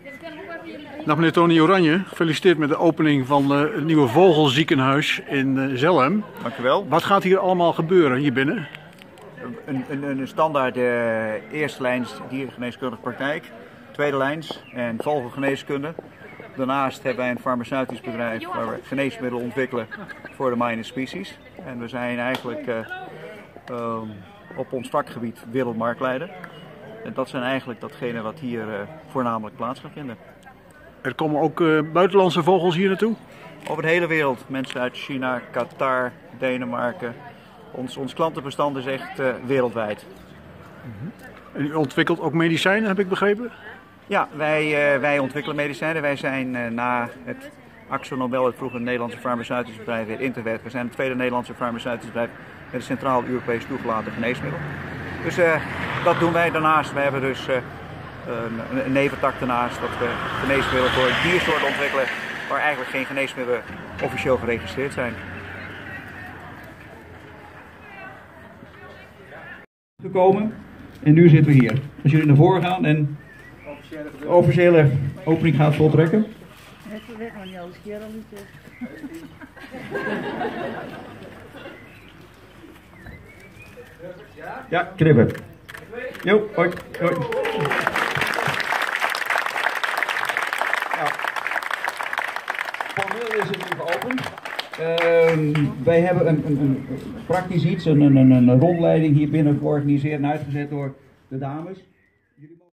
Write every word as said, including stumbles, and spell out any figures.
Nou, meneer Tony Oranje, gefeliciteerd met de opening van uh, het nieuwe vogelziekenhuis in uh, Zelhem. Dank u wel. Wat gaat hier allemaal gebeuren hier binnen? Een, een, een standaard uh, eerste lijns dierengeneeskundige praktijk, tweede lijns en vogelgeneeskunde. Daarnaast hebben wij een farmaceutisch bedrijf waar we geneesmiddelen ontwikkelen voor de minor species. En we zijn eigenlijk uh, uh, op ons vakgebied wereldmarktleider. En dat zijn eigenlijk datgene wat hier uh, voornamelijk plaats gaat vinden. Er komen ook uh, buitenlandse vogels hier naartoe? Over de hele wereld. Mensen uit China, Qatar, Denemarken. Ons, ons klantenbestand is echt uh, wereldwijd. Mm-hmm. En u ontwikkelt ook medicijnen, heb ik begrepen? Ja, wij, uh, wij ontwikkelen medicijnen. Wij zijn uh, na het AxoNobel, het vroeger Nederlandse farmaceutisch bedrijf, weer Intervet. We zijn het tweede Nederlandse farmaceutisch bedrijf met een centraal Europees toegelaten geneesmiddel. Dus uh, dat doen wij daarnaast. We hebben dus uh, een, een neventak daarnaast dat we geneesmiddelen voor diersoorten ontwikkelen waar eigenlijk geen geneesmiddelen officieel geregistreerd zijn. Gekomen en nu zitten we hier. Als jullie naar voren gaan en de officiële opening gaat voltrekken. Ja, knippen. Jo, hoi, hoi. Nou, formeel is het nu geopend. Uh, wij hebben een, een, een praktisch iets, een, een, een rondleiding hier binnen georganiseerd en uitgezet door de dames.